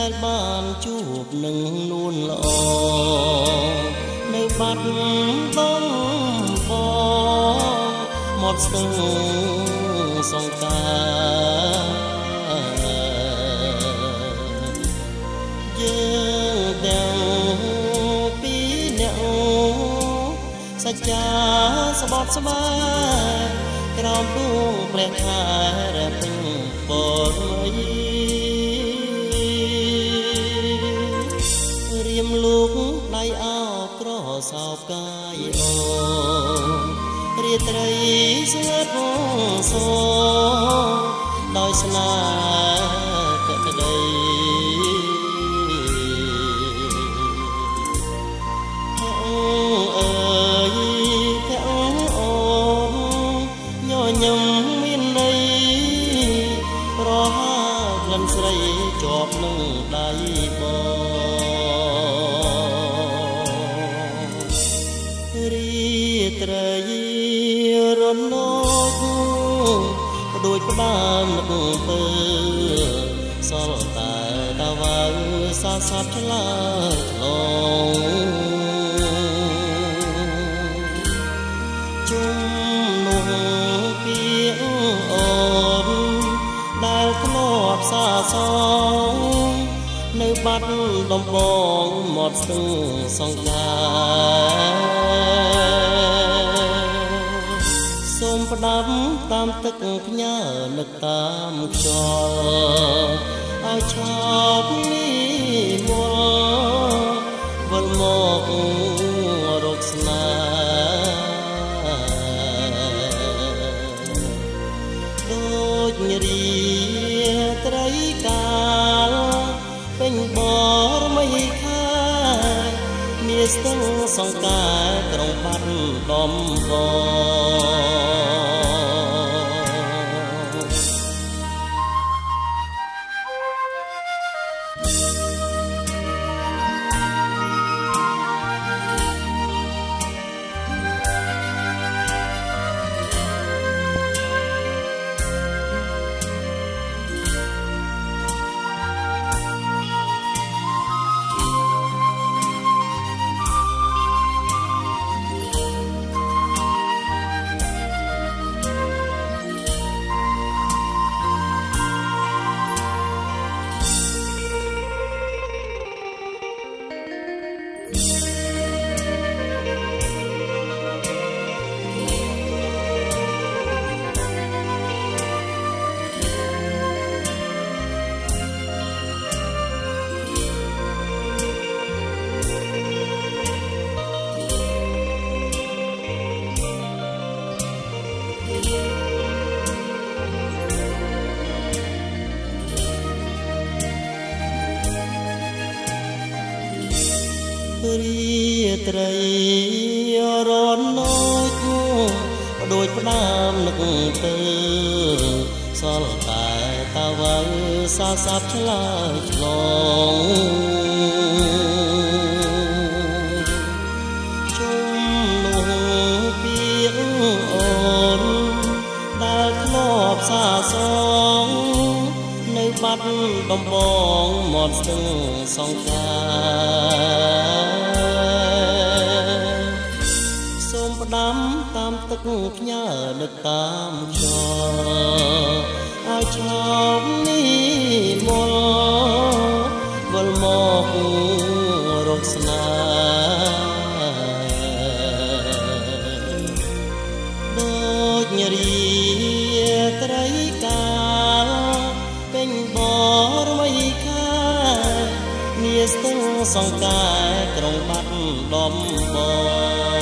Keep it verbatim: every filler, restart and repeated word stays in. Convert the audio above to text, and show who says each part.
Speaker 1: ដែលបានជួបនឹងនួនល្អនៅបាត់ដំបងមកស្ទឹងសង្ការយើងទាំងពីរអ្នកសច្ចាស្បត់ស្បាយក្រោមដួងព្រះខែរះពេញពរមីរៀមលោកដៃអោក្រសោបកាយអូរាត្រីស្ងាត់សូដោយស្នេហ៍កក្ដីអើយអូនញញឹមមានន័យប្រហាក្លិនស្រីជាប់នឹងដៃបងរីត្រីរនកដូចផ្ដើមនឹកពើសល់តែតាវ៉ៅសាសាប់ឆ្លើយឆ្លងជុំនោះពីអូនដែលធ្លាប់សាសងនៅបាត់ដំបងមាត់ស្ទឹងសង្ការសូមផ្ដាំតាមទឹកផ្ញើនឹកតាមខ្យល់ឲ្យឈប់នេះមល់វិលមករកស្នេហ៍ដូចរីត្រីកាលពេញបរមីខាមានស្ទឹងសង្ការក្រុងបាត់ដំបងរីត្រីរនកដូចផ្ដើមនឹកទៅសល់តែតាវ៉ៅសាសាប់ឆ្លើយឆ្លងជុំនោះពីអូនដែលធ្លាប់សាសងនៅបាត់ដំបងមាត់ស្ទឹងសង្ការសូមផ្ដាំតាមទឹកផ្ញើនឹកតាមខ្យល់ឲ្យឈប់នេះមល់វិលមករកស្នេហ៍ដូចរីត្រីកាលពេញបរមីខាមានស្ទឹងសង្ការក្រុងបាត់ដំបង